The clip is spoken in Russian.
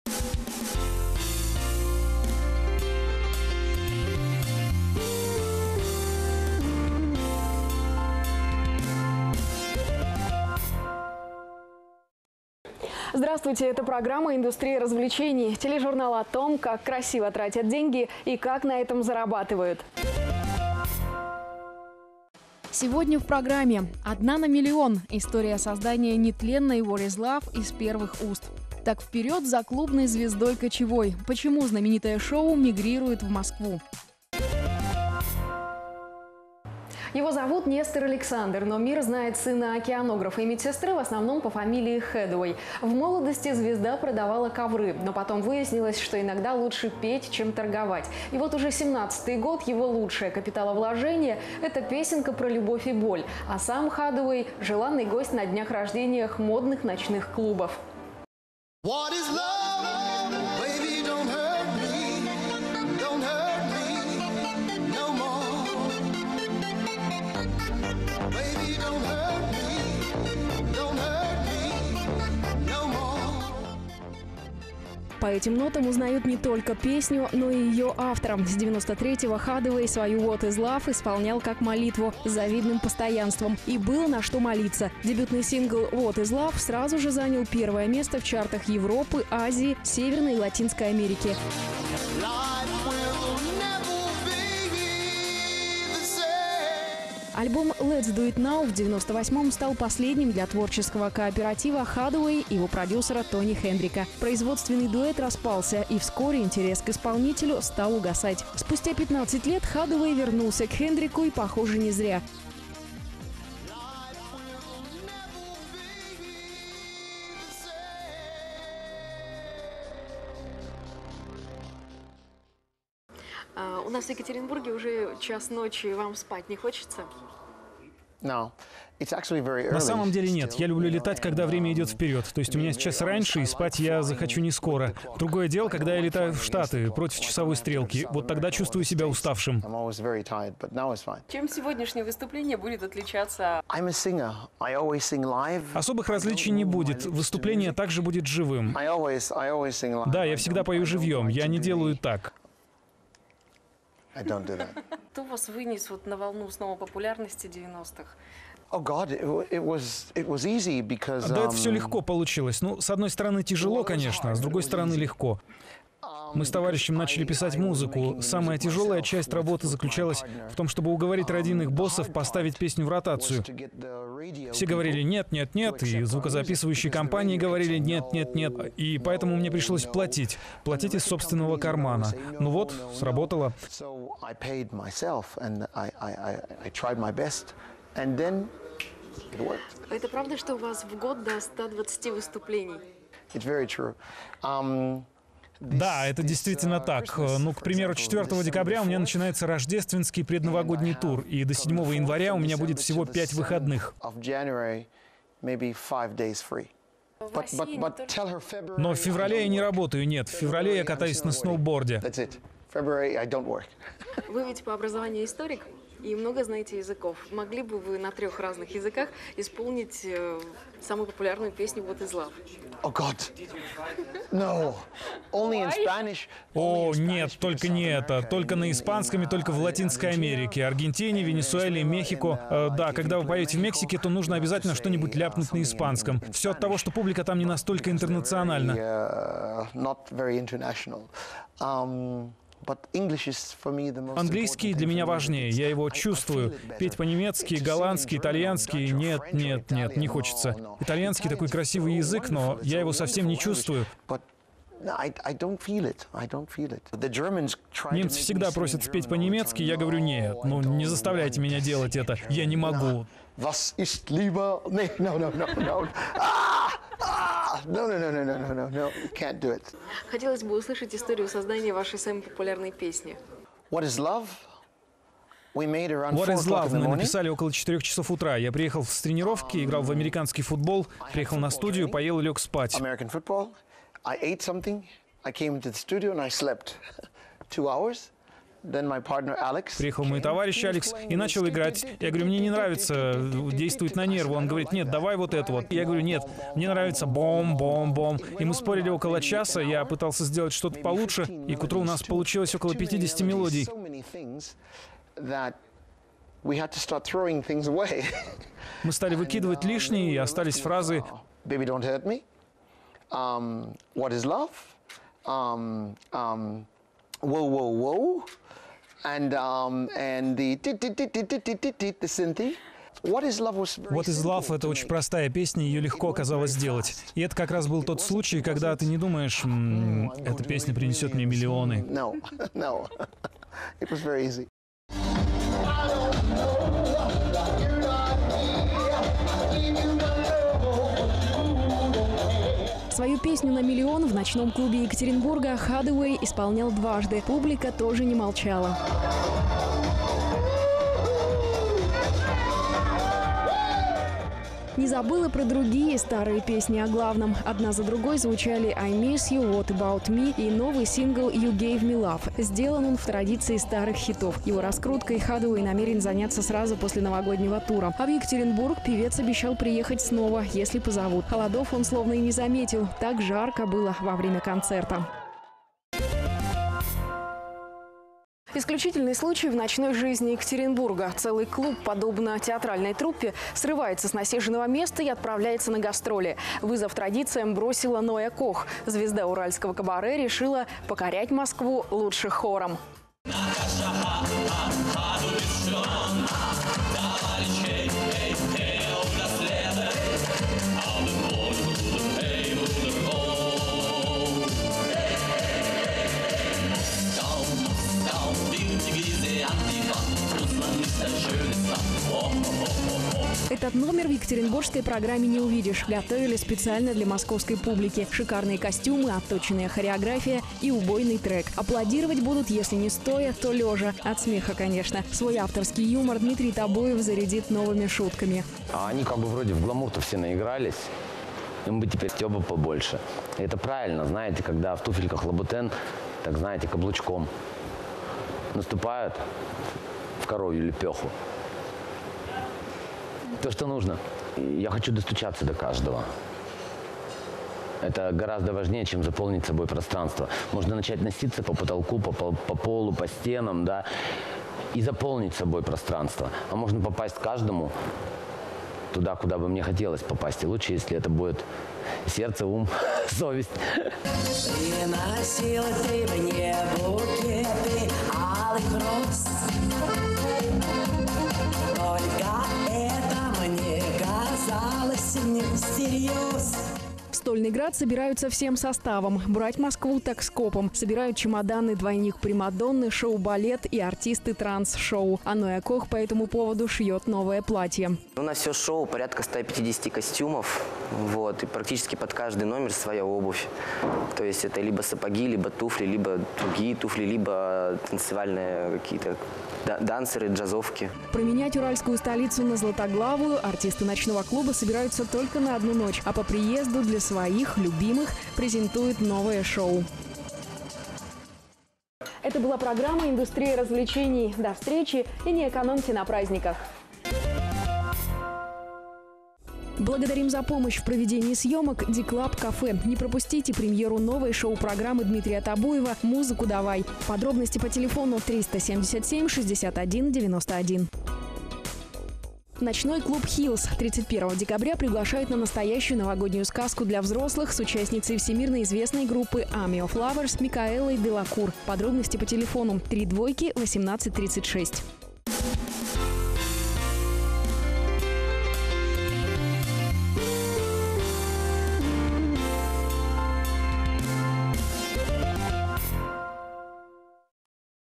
Здравствуйте, это программа «Индустрия развлечений». Тележурнал о том, как красиво тратят деньги и как на этом зарабатывают. Сегодня в программе «Одна на миллион». История создания нетленной What is Love из первых уст. Так вперед за клубной звездой кочевой. Почему знаменитое шоу мигрирует в Москву? Его зовут Нестор Александр, но мир знает сына океанографа и медсестры в основном по фамилии Хэдуэй. В молодости звезда продавала ковры, но потом выяснилось, что иногда лучше петь, чем торговать. И вот уже 17-й год его лучшее капиталовложение – это песенка про любовь и боль. А сам Хэдуэй – желанный гость на днях рождения модных ночных клубов. What is love? Baby, don't hurt me. Don't hurt me no more. Baby, don't hurt me. Don't hurt me no more. По этим нотам узнают не только песню, но и ее автором. С 93-го Хэдуэй свою What is Love исполнял как молитву с завидным постоянством. И было на что молиться. Дебютный сингл What is Love сразу же занял первое место в чартах Европы, Азии, Северной и Латинской Америки. Альбом «Let's Do It Now» в 98-м стал последним для творческого кооператива Хэдуэй и его продюсера Тони Хендрика. Производственный дуэт распался, и вскоре интерес к исполнителю стал угасать. Спустя 15 лет Хэдуэй вернулся к Хендрику, и, похоже, не зря. У нас в Екатеринбурге уже час ночи, вам спать не хочется? На самом деле нет. Я люблю летать, когда время идет вперед. То есть у меня сейчас раньше, и спать я захочу не скоро. Другое дело, когда я летаю в Штаты против часовой стрелки. Вот тогда чувствую себя уставшим. Чем сегодняшнее выступление будет отличаться? Особых различий не будет. Выступление также будет живым. Да, я всегда пою живьем. Я не делаю так. Кто вас вынес вот на волну снова популярности 90-х? Да, это все легко получилось. Ну, с одной стороны тяжело, конечно, а с другой стороны легко. Мы с товарищем начали писать музыку. Самая тяжелая часть работы заключалась в том, чтобы уговорить родийных боссов поставить песню в ротацию. Все говорили «нет, нет, нет», и звукозаписывающие компании говорили «нет, нет, нет». И поэтому мне пришлось платить. Платить из собственного кармана. Ну вот, сработало. Это правда, что у вас в год до 120 выступлений? Да, это действительно так. Ну, к примеру, 4 декабря у меня начинается рождественский предновогодний тур, и до 7 января у меня будет всего 5 выходных. Но в феврале я не работаю, нет. В феврале я катаюсь на сноуборде. Вы ведь по образованию историк и много знаете языков. Могли бы вы на 3 разных языках исполнить самую популярную песню What is Love? О, нет, только не это. Только на испанском и только в Латинской Америке. Аргентине, Венесуэле, Мехико. Да, когда вы поете в Мексике, то нужно обязательно что-нибудь ляпнуть на испанском. Все от того, что публика там не настолько интернациональна. Английский для меня важнее, я его чувствую. Петь по-немецки, голландский, итальянский — нет, нет, нет, не хочется. Итальянский такой красивый язык, но я его совсем не чувствую. Немцы всегда просят спеть по-немецки, я говорю нет, ну не заставляйте меня делать это, я не могу. Хотелось бы услышать историю создания вашей самой популярной песни. What is Love? What is Love мы написали около 4 часов утра. Я приехал с тренировки, играл в американский футбол, приехал на студию, поел и лег спать. Then my partner Alex. Приехал мой товарищ Алекс и начал играть. Я говорю, мне не нравится, действует на нервы. Он говорит, нет, давай вот это вот. Я говорю, нет, мне нравится бом-бом-бом. И мы спорили около часа, я пытался сделать что-то получше, и к утру у нас получилось около 50 мелодий. Мы стали выкидывать лишние, и остались фразы «Baby, don't hurt me», «What is love?», «Whoa, whoa, whoa», and the synthi. What is Love — это очень простая песня, ее легко оказалось сделать. И это как раз был тот случай, когда ты не думаешь, эта песня принесет мне миллионы. No. It was very easy. Свою песню на миллион в ночном клубе Екатеринбурга Hathaway исполнял дважды. Публика тоже не молчала. Не забыла про другие старые песни о главном. Одна за другой звучали «I Miss You», «What About Me» и новый сингл «You Gave Me Love». Сделан он в традиции старых хитов. Его раскруткой Hathaway намерен заняться сразу после новогоднего тура. А в Екатеринбург певец обещал приехать снова, если позовут. Холодов он словно и не заметил. Так жарко было во время концерта. Исключительный случай в ночной жизни Екатеринбурга. Целый клуб, подобно театральной труппе, срывается с насиженного места и отправляется на гастроли. Вызов традициям бросила Ноя Кох. Звезда уральского кабаре решила покорять Москву лучше хором. Этот номер в екатеринбургской программе не увидишь. Готовили специально для московской публики. Шикарные костюмы, отточенная хореография и убойный трек. Аплодировать будут, если не стоя, то лежа. От смеха, конечно. Свой авторский юмор Дмитрий Табоев зарядит новыми шутками. А они как бы вроде в гламур-то все наигрались. Им бы теперь стёба побольше. И это правильно, знаете, когда в туфельках Лабутен, так знаете, каблучком наступают в коровью лепеху. То, что нужно. Я хочу достучаться до каждого. Это гораздо важнее, чем заполнить собой пространство. Можно начать носиться по потолку, по полу, по стенам, да, и заполнить собой пространство. А можно попасть каждому туда, куда бы мне хотелось попасть. И лучше, если это будет сердце, ум, совесть. Приносила ты мне букеты алых роз. Только это мне казалось не всерьез. В Стольный Град собираются всем составом. Брать Москву так скопом. Собирают чемоданы двойник Примадонны, шоу-балет и артисты транс-шоу. А Ноя Кох по этому поводу шьет новое платье. У нас все шоу, порядка 150 костюмов. Вот, и практически под каждый номер своя обувь. То есть это либо сапоги, либо туфли, либо другие туфли, либо танцевальные какие-то дансеры, джазовки. Променять уральскую столицу на Златоглавую артисты ночного клуба собираются только на одну ночь. А по приезду для своих любимых презентуют новое шоу. Это была программа «Индустрия развлечений». До встречи и не экономьте на праздниках. Благодарим за помощь в проведении съемок Ди-Клаб Кафе. Не пропустите премьеру новой шоу-программы Дмитрия Табоева «Музыку давай». Подробности по телефону 377 61 91. Ночной клуб «Хиллз» 31 декабря приглашает на настоящую новогоднюю сказку для взрослых с участницей всемирно известной группы Army of Lovers Микаэлой Делакур. Подробности по телефону 32 18 36.